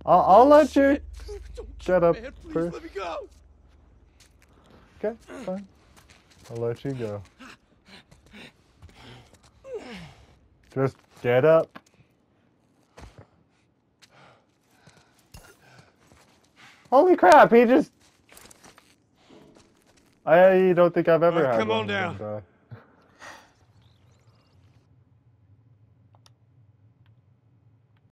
I'll let you Don't shut up man, please first. let me go. Okay, fine. I'll let you go. Just get up. Holy crap, he just... I don't think I've ever had Come one on of them down. die.